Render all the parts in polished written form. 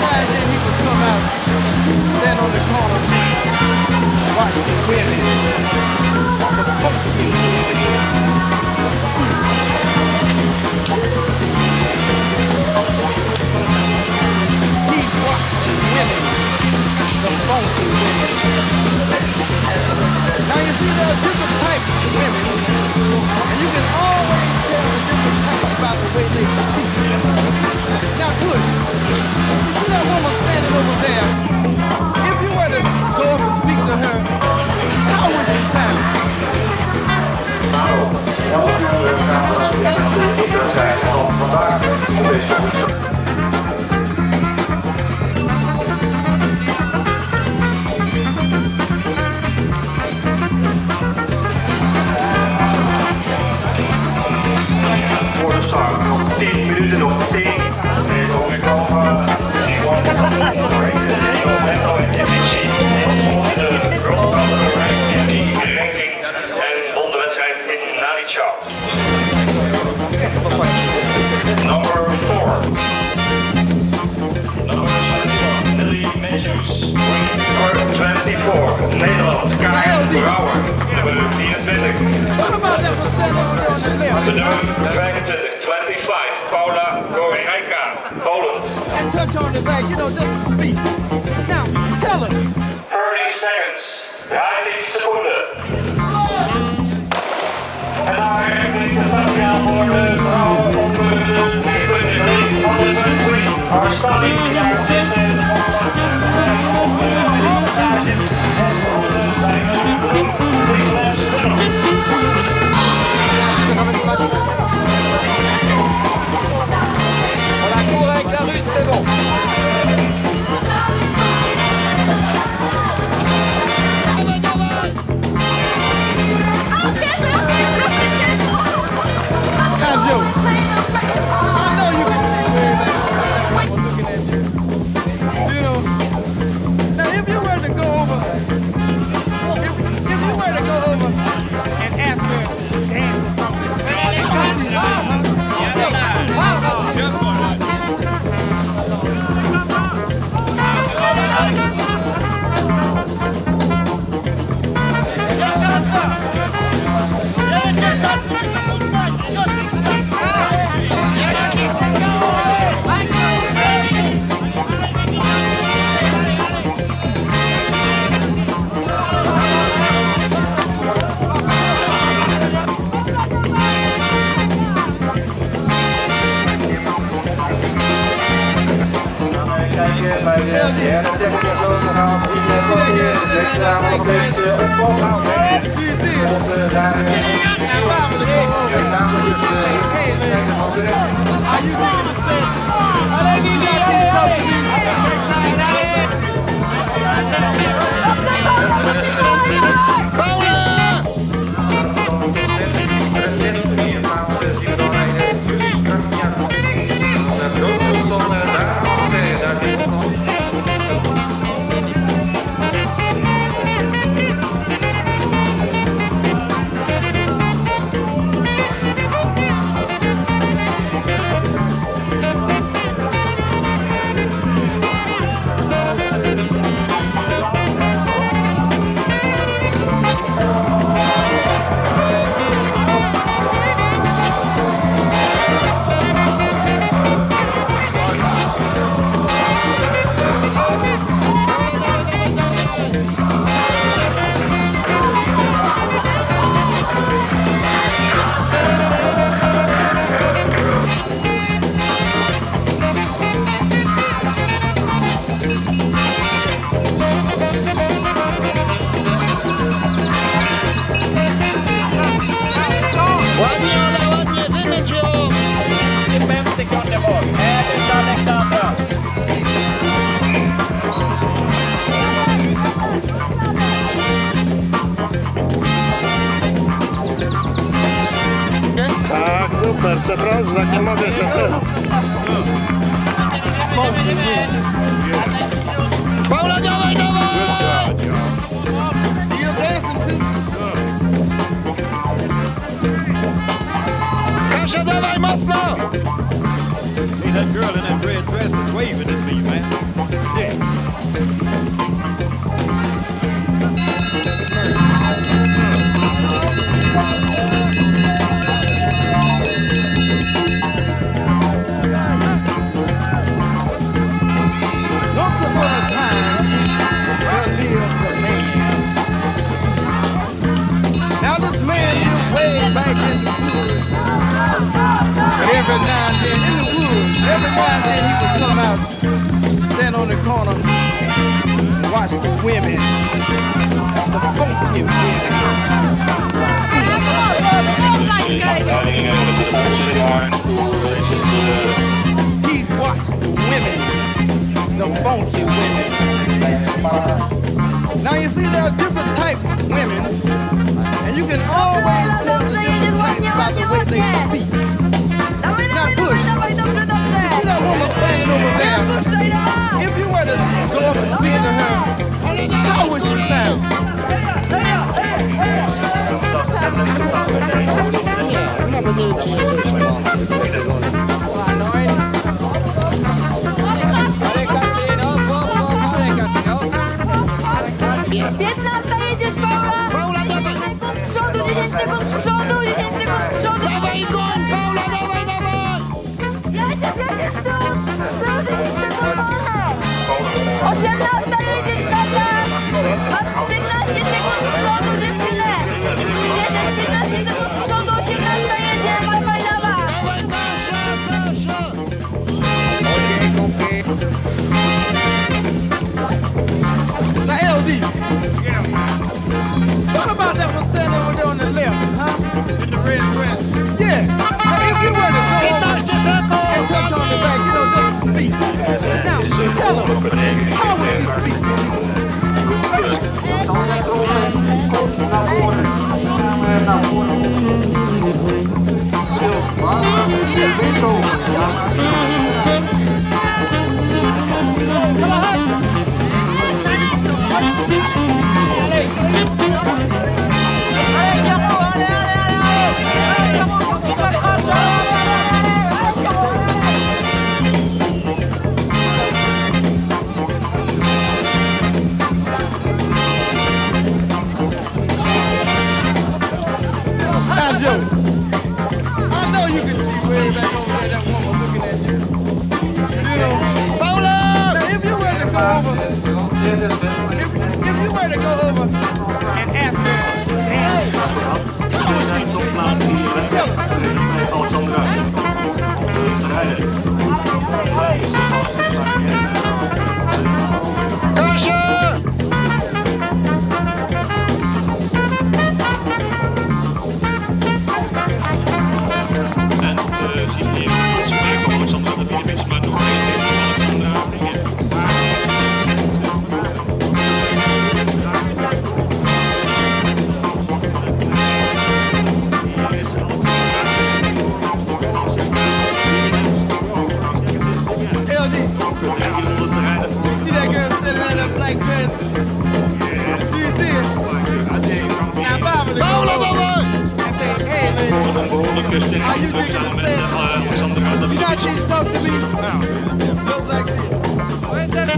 now and then he would come out, stand on the corner, watch the women, the funky women. He watched the women, the funky women. Now you see there are different types of women, and you can always tell the different types by the way they speak. Now Kush, you see that woman standing over there? If you were to go up and speak to her, how would she sound? Voor de start nog 10 minuten nog te zien. Deze omgekomen. Die wordt de World Cup in die ranking en won de wedstrijd in Nalichau. Number 4. Nelly Matthews. Number 24. Nederland. Karin Brouwer. Nummer 24. What about that one standing over there on the left? De nummer 25, 25, Paula Goriejka, Poland. And touch on the back, you know, just to speak. Now, tell us. 30 seconds, 30 seconden. En daar heeft de speciaal voor de vrouw op de 29 van de 23. Haar standing, ja, dit is On la court avec la russe, c'est bon. Now, Joe, I know you can see where that was looking at you. You know, now if you were to go over, if you were to go over and ask her to dance or something, how she's super, przepraszam, tak nie mogę się. Paula, dawaj, dawaj! Still dancing too. Kasia, dawaj mocno! Hey, that girl in that red dress is waving at me, man. man lived way back in the woods. And every now and then, in the woods, every now and then he would come out, stand on the corner, watch the women, the funky women. He'd watch the women, the funky women. Now you see there are different types of women, and you can always tell the different types by the way they speak. Now push. You see that woman standing over there? If you were to go up and speak to her, how would she sound? Jedziesz, Paula! Paula, dawaj! 10 sekund z przodu, 10 sekund z przodu, 10 sekund z przodu! Dawaj, Igor! Paula, dawaj, dawaj! Jedziesz tu! Znowu 10 sekund wolne! 18 jedziesz, Kasia! Masz 15 sekund z przodu, dziewczynę! Jedziesz 15 sekund z przodu, 18 jedzie! Dawaj, dawaj! Dawaj, Kasia, Kasia! Now LD. What about that one standing over there on the left, huh? With the red dress. Yeah. Now if you were to go over and touch on the back, you know, just to speak. Now, tell her, how would she speak to Now, Joe, I know you can see way back over there that woman looking at you. You know, Paula! Now, if you were to go over, if you were to go over and ask her to dance or something, how would she speak? Tell Are you digging the set? You know she talk to me? Just like this.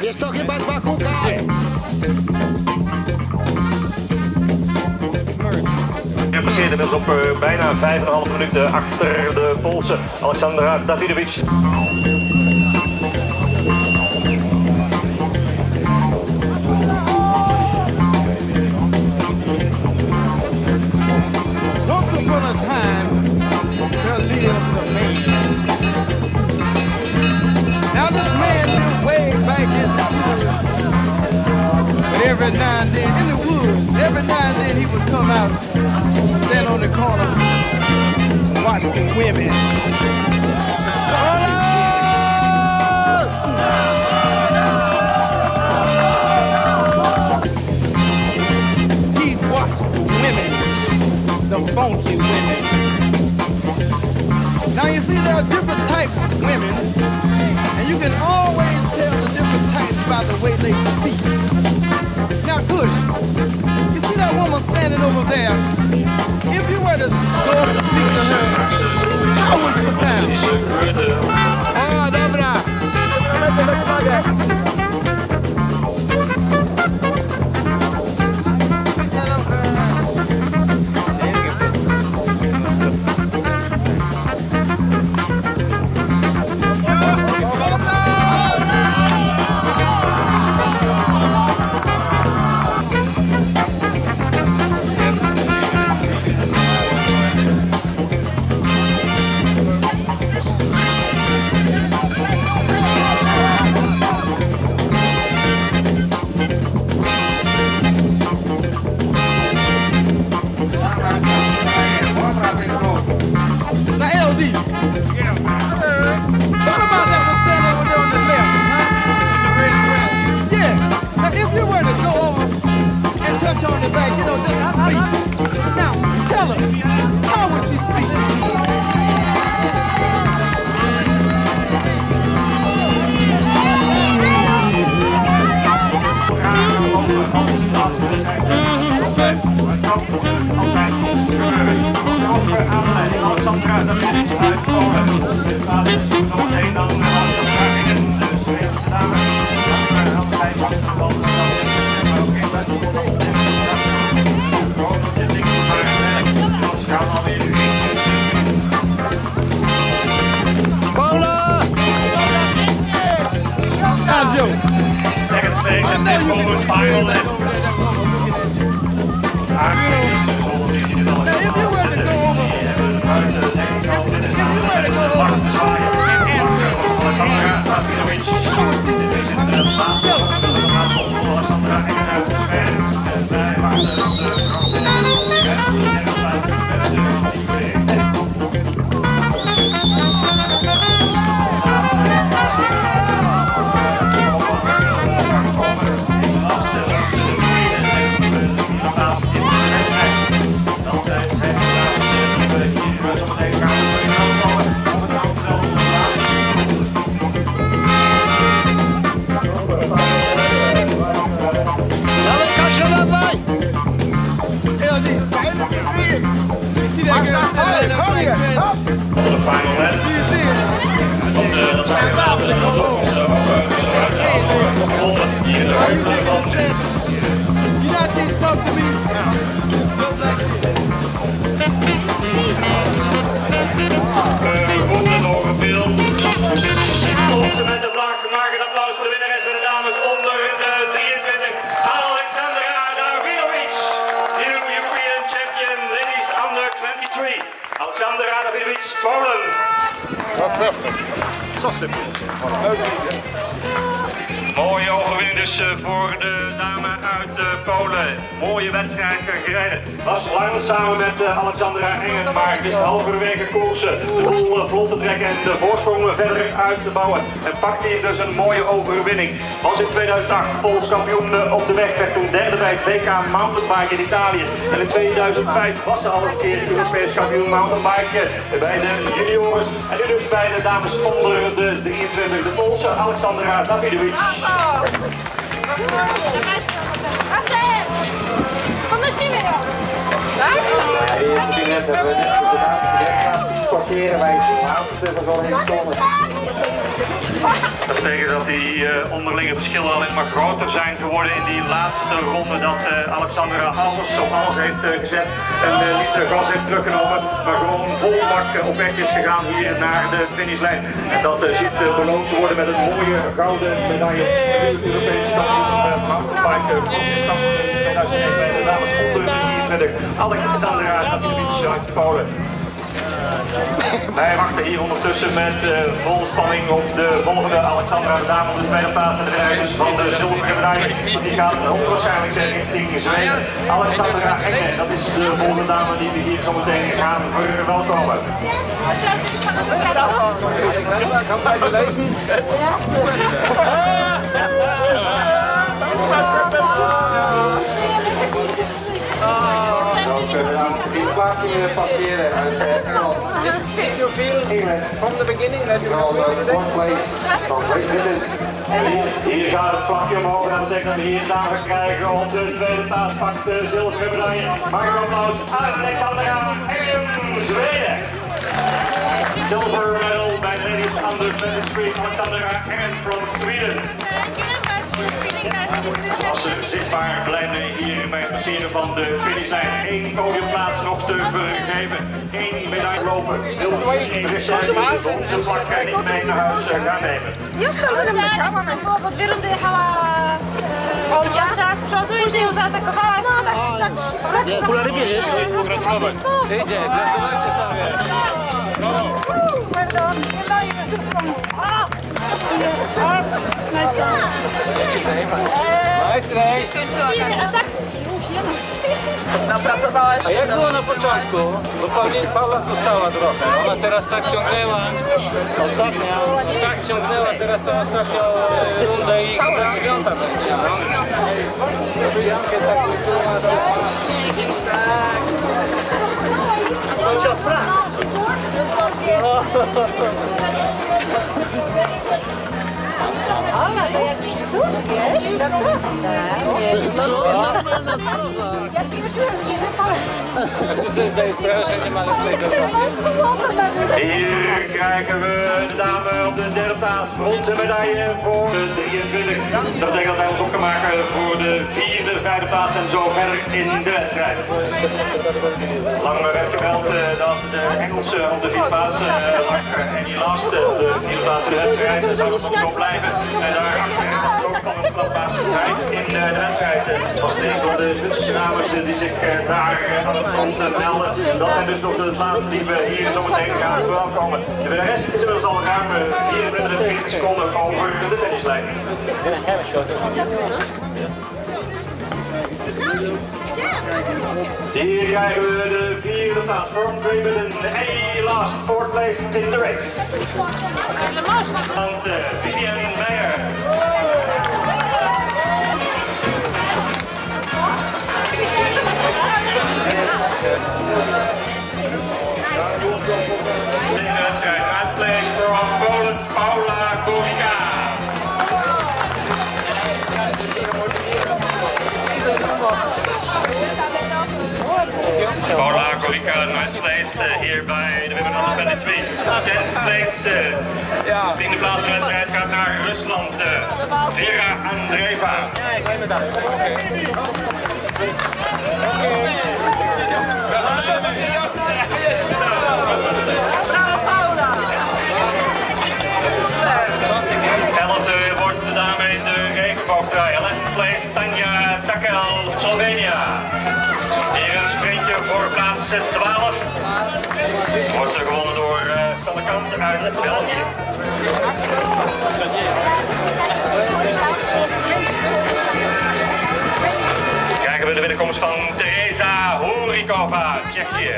Jest to chyba 2 kółka. Je passeert inmiddels op bijna 5,5 minuten achter de Poolse Aleksandra Davidovich. Once upon a time, there lived a man. Now this man lived way back in the woods. But every now and then, in the woods, every now and then he would come out, stand on the corner, watch the women. He'd watch the women, the funky women. Now you see there are different types of women, and you can always tell the different types by the way they speak. Now Kush, you see that woman standing over there? If you were to go up and speak to her, how would she sound? O, dobra. Aleksandra Davidovich, Polen. Perfect. Zo simpel. Mooie overwinning dus voor de dame uit Polen. Mooie wedstrijd gereden. Was lang samen met Alexandra Engen, maar het is halverwege koersen de boel vlot te trekken en de voorsprong verder uit te bouwen. En pakte hier dus een mooie overwinning. Was in 2008 Pools kampioen op de weg, werd toen derde bij het WK Mountainbike in Italië. En in 2005 was ze al een keer Europees kampioen mountainbike bij de juniors. En nu dus bij de dames onder de 23, de Poolse Aleksandra Davidovich. Podnosimy ją! net hebben we net gedaan. Passeren wij de laatste verzorgingszone. Dat betekent dat die onderlinge verschillen alleen maar groter zijn geworden in die laatste ronde. Dat Alexandra alles op alles heeft gezet en niet de gas heeft teruggenomen, maar gewoon vol bak op weg is gegaan hier naar de finishlijn. En dat ziet beloond te worden met een mooie gouden medaille. De Europese kampioen mountainbike cross 2009 de dames onder 23. Alexandra Rakiewicz uit Polen. Wij wachten hier ondertussen met volle spanning op de volgende Alexandra de dame op de tweede plaats en de rijders van de zilveren medaille. Die gaat hoogstwaarschijnlijk richting Zweden. Alexandra Engel, dat is de volgende dame die we hier zo meteen gaan verwelkomen. Dan kunnen we aan de plaatsingen passeren uit Engeland. From the beginning, that you Fourth place van Great Britain. Hier gaat het vlakje omhoog en dat betekent dat we hier dame gaan krijgen op de tweede plaats. Pakt de zilveren medaille. Mag ik applaus aan Alexandra Engel, Zweden. Silver medal bij de ladies under 23, Alexandra Engel from Sweden. Als ze zichtbaar blijven hier bij het passeren van de finishlijn. 1 podiumplaats nog te vergeven. 1 medaille lopen. Wil onze vlak niet mee naar huis gaan nemen. Pod wyrundy jechała Olcia z przodu i się zaatakowała. Okulary bierzesz? Gratulować. Idzie, gratulujcie sobie. Pardon, nie daję Nice race. A jak było na początku? Bo Paula została trochę. Ona teraz tak ciągnęła. Tak ciągnęła teraz tą ostatnią rundę i chyba 9. będzie. Rosjankę tak wytłumaczyła. Ona to jakiś cud, wiesz? Naprawdę. Ja pierwszy raz widzę A czy sobie zdaje sprawę, że nie ma lepszego? Hier krijgen we de dame op de derde plaats. Bronzen medaille voor de 23. Dat betekent dat wij ons op kan maken voor de 4e, 5e plaats en zo verder in de wedstrijd. Lang werd gemeld dat de Engelse op de 4e plaats lag en die laatste op de 4e plaats in de wedstrijd. Dat zou nog zo blijven. En daarachter was het ook van een plaats in de wedstrijd. Dat was een van de Zwitserse dames die zich daar aan het front melden. Dat zijn dus nog de plaatsen die we hier zo meteen gaan verwelkomen. De rest is inmiddels al ruim 24 seconden over de finishlijn. Hier krijgen we de 4e plaats from Great Britain. Any last 4th place in the race. Want Vivian Meijer. In de wedstrijd, right place from Poland, Paula Górka. Paula Górka, ninth place here by the women under 23. 10th place, 10e plaats in de wedstrijd gaat naar Rusland, Vera Andreeva. Elfde wordt de dame in de regenboogtrui. 11th place Tanja Takel, Slovenia. Hier een sprintje voor plaats 12. Wordt er gewonnen door Sanne Kant uit België. Krijgen we de binnenkomst van Teresa Horikova, Tsjechië.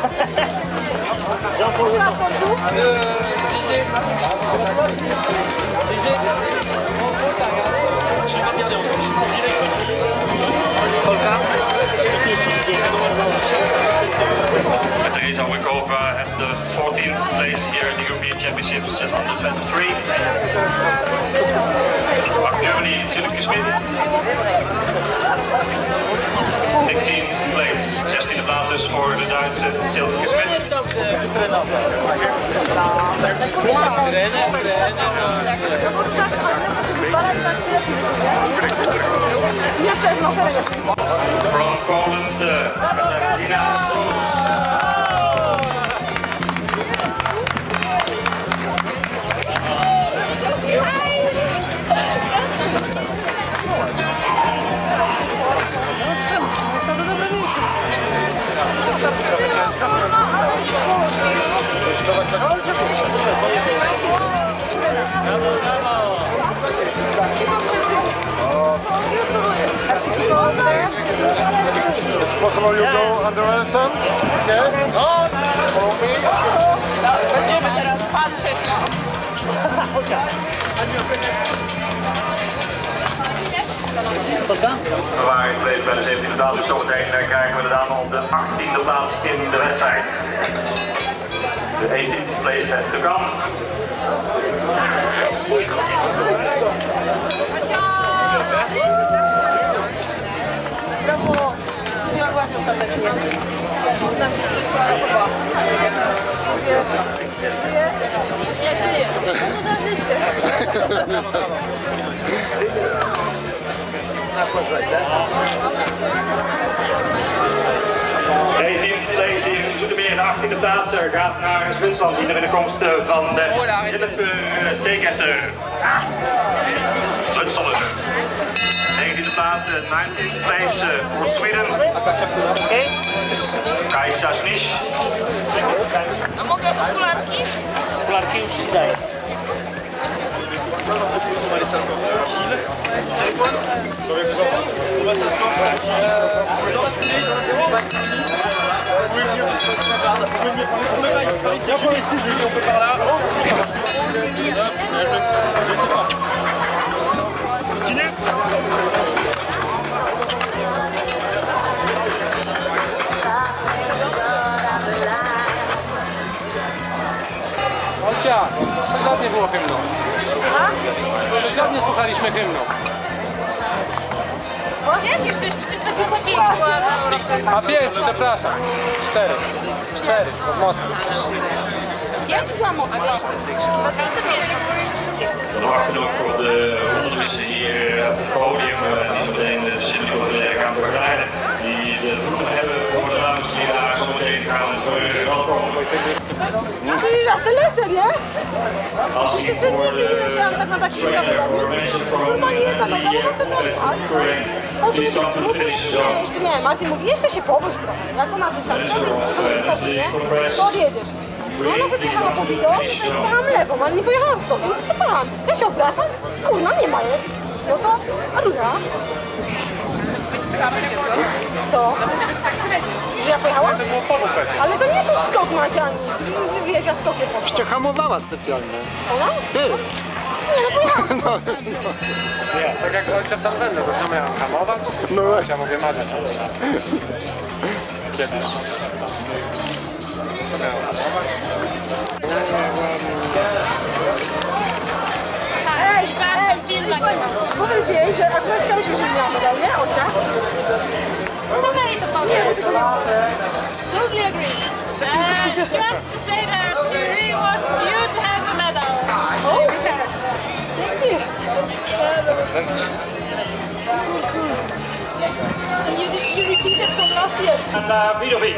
Teresa Horikova has the 14th place here at the European Championships under 23. Germany, Silke Schmidt. 15th place, 16e plaats dus voor de Duitse Silke Schmidt. From Poland, Katarzyna Struz. Possible you go under Elton? Okay. Follow me. Będziemy teraz patrzeć. Waar ik bleef bij de 17e plaats, dus zometeen krijgen we de dame op de 18e plaats in de wedstrijd. De 18th place set to come. Brawo! Miała właśnie ostatecznie. Nam się zwykła rokowa. Nie żyje. Co to za życie? 18th place in Zoetermeer, de 18e plaats gaat naar Zwitserland. Die de binnenkomst van de Jennifer Seekesser. Zwitserland. 19e plaats, 19th place voor Sweden. Kajsa Schnisch. A mogę okularki? Okularki już ci daję. Olcia, 6 lat nie było hymnu. 6 lat nie słuchaliśmy hymnu. Jakie 6? Przecież to się takie była. A 5, przepraszam. 4. 4 od Moskwy. 5 była mocno jeszcze. Dan wachten we nog voor de rondes hier op het podium. Die zo meteen de verschillende collega's gaan begeleiden. Die de vroegen hebben voor de dames die daar zo meteen gaan verwelkomen. No to ja se lecę, nie? Als die Jeszcze voor nigdy nie leciałam tak na takich zawodach. Normalnie jedna noga, po prostu Please come to the finish zone. jeszcze nie, Martin mówi, jeszcze się powódź trochę. Jak ona coś tam robi, nie? To odjedziesz. No ona sobie jechała po widoku, to pojechałam lewą, ale nie pojechałam skokiem. No co pojechałam? Ja się obracam, kurna, nie ma jej. No to, a rura. Co? Że ja pojechałam? Ale to nie był skok, Macia, wiesz, ja skokiem poszłam. Cię hamowała specjalnie. Ona? Ty! Nie, no pojechałam. Nie, tak jak Olcia w Sanwendle, to co miałem hamować? No Ja mówię, Madzia, co kiedyś. Co miałem hamować? Ej, powiedz jej, że akurat cały się miała medal, nie? Ocia? Somebody to follow. Totally agree. She wants to say that she really wants you to have a medal. Oh, thank you. And you repeated from last year. Davidovic.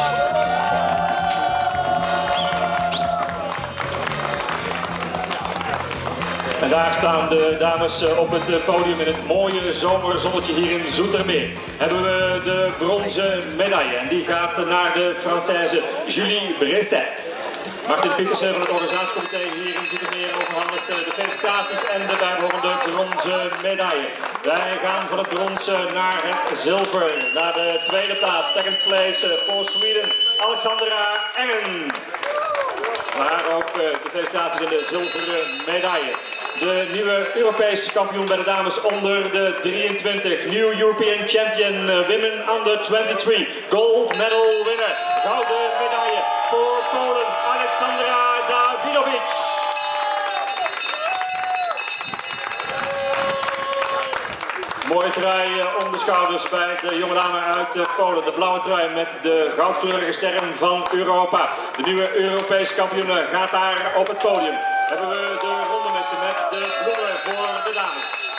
En daar staan de dames op het podium in het mooie zomerzonnetje hier in Zoetermeer. Hebben we de bronzen medaille en die gaat naar de Française Julie Bresset. Martin Pietersen van het organisatiecomité hier in Zoetermeer overhandigt de felicitaties en de bijbehorende bronzen medaille. Wij gaan van het bronzen naar het zilver, naar de tweede plaats. Second place voor Sweden, Alexandra Engen. Maar ook de felicitaties en de zilveren medaille. De nieuwe Europese kampioen bij de dames onder de 23. New European Champion Women under 23. Gold medal winner. Gouden medaille voor Polen, Alexandra Davidovic. Mooie trui om de schouders bij de jonge dame uit Polen. De blauwe trui met de goudkleurige sterren van Europa. De nieuwe Europese kampioene gaat daar op het podium. Hebben we de rondemissen met de bloemen voor de dames.